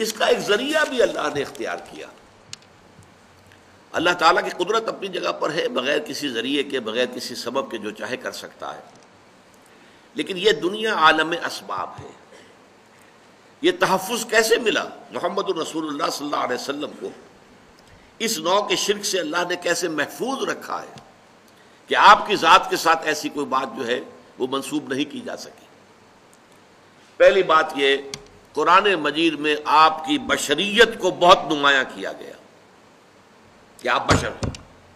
اس کا ایک ذریعہ بھی اللہ نے اختیار کیا. اللہ تعالیٰ کی قدرت اپنی جگہ پر ہے، بغیر کسی ذریعے کے، بغیر کسی سبب کے جو چاہے کر سکتا ہے. لیکن یہ دنیا عالم اسباب ہے. یہ تحفظ کیسے ملا؟ محمد الرسول اللہ صلی اللہ علیہ وسلم کو اس نوع کے شرک سے اللہ نے کیسے محفوظ رکھا ہے کہ آپ کی ذات کے ساتھ ایسی کوئی بات جو ہے وہ منسوب نہیں کی جا سکی. پہلی بات یہ، قرآن مجید میں آپ کی بشریت کو بہت نمایاں کیا گیا کہ آپ بشر ہیں.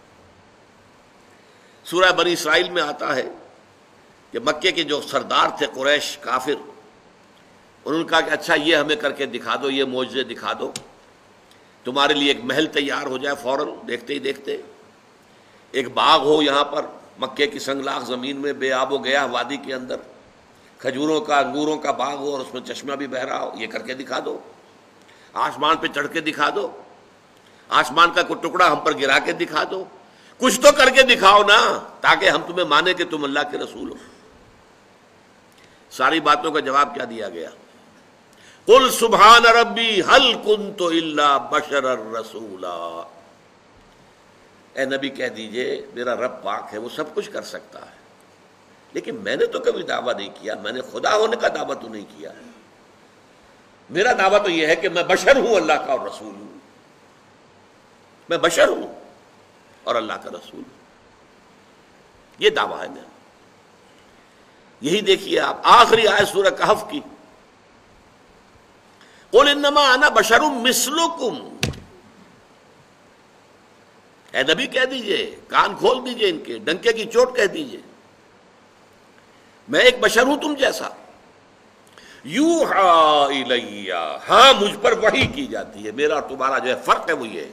سورہ بنی اسرائیل میں آتا ہے کہ مکے کے جو سردار تھے قریش کافر، انہوں نے کہا کہ اچھا یہ ہمیں کر کے دکھا دو، یہ معجزے دکھا دو، تمہارے لیے ایک محل تیار ہو جائے فوراً دیکھتے ہی دیکھتے، ایک باغ ہو یہاں پر مکے کی سنگلاخ زمین میں بے آب و گیا وادی کے اندر، کھجوروں کا انگوروں کا باغ ہو اور اس میں چشمہ بھی بہہ رہا ہو، یہ کر کے دکھا دو. آسمان پہ چڑھ کے دکھا دو، آسمان کا کوئی ٹکڑا ہم پر گرا کے دکھا دو، کچھ تو کر کے دکھاؤ نا تاکہ ہم تمہیں مانے کہ تم اللہ کے رسول ہو. ساری باتوں کا جواب کیا دیا گیا؟ قل سبحان ربی هل كنت الا بشرا رسولا. اے نبی کہہ دیجئے میرا رب پاک ہے، وہ سب کچھ کر سکتا ہے، لیکن میں نے تو کبھی دعویٰ نہیں کیا، میں نے خدا ہونے کا دعویٰ تو نہیں کیا ہے. میرا دعویٰ تو یہ ہے کہ میں بشر ہوں، اللہ کا اور رسول ہوں. میں بشر ہوں اور اللہ کا رسول ہوں، یہ دعویٰ ہے میرا. یہی دیکھیے آپ آخری آیت سورہ کہف کی، قل انما انا بشر مثلکم. اے نبی کہہ دیجئے، کان کھول دیجئے، ان کے ڈنکے کی چوٹ کہہ دیجئے، میں ایک بشر ہوں تم جیسا. یوحی الی، ہاں مجھ پر وحی کی جاتی ہے. میرا اور تمہارا جو ہے فرق ہے وہ یہ ہے،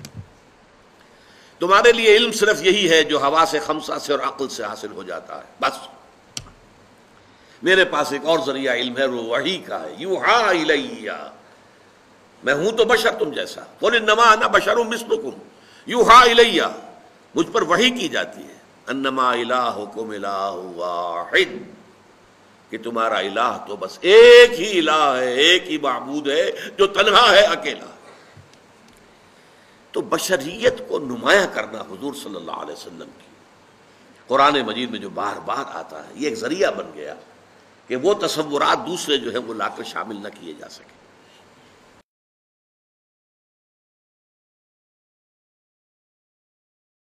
تمہارے لیے علم صرف یہی ہے جو حواس خمسہ سے اور عقل سے حاصل ہو جاتا ہے، بس. میرے پاس ایک اور ذریعہ علم ہے، وہ وحی کا ہے. یوحی الی، میں ہوں تو بشر تم جیسا. قل انما انا بشر مثلکم یوحی الی، مجھ پر وحی کی جاتی ہے. انما الہکم الہ واحد، کہ تمہارا الہ تو بس ایک ہی الہ ہے، ایک ہی معبود ہے جو تنہا ہے، اکیلا. تو بشریت کو نمایاں کرنا حضور صلی اللہ علیہ وسلم کی قرآن مجید میں جو بار بار آتا ہے، یہ ایک ذریعہ بن گیا کہ وہ تصورات دوسرے جو ہیں وہ لا کر شامل نہ کیے جا سکے.